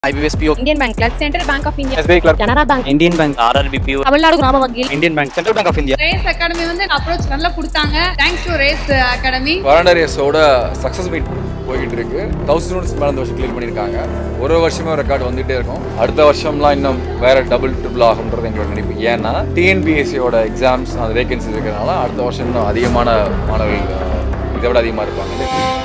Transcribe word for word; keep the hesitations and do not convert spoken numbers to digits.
I B S P O, Indian Bank Clerk, Central Bank of India, S B I Clerk, Canara Bank, Indian Bank, R R B P O, Tamil Nadu Grama Vagil, Indian Bank, Central Bank of India. Race Academy வந்து approach நல்லா கொடுத்தாங்க. Thanks to Race Academy. Veranda race ஓட success meet போயிட்டு இருக்கு. one thousand students மேல இந்த வருஷம் clear பண்ணிருக்காங்க. ஒரு வருஷமே ரெக்கார்ட் வந்துட்டே இருக்கும். அடுத்த வருஷம்லாம் இன்னும் வேற டபுள் ட்ரிபிள் ஆகும்ன்றது எங்களோட நினைப்பு. ஏன்னா T N P S C ஓட எக்ஸாம்ஸ் அந்த வேகன்சிஸ் இருக்கிறதுனால அடுத்த வருஷம் இன்னும் அதிகமான மாணவர்கள் இதை விட அதிகமாக இருப்பாங்க.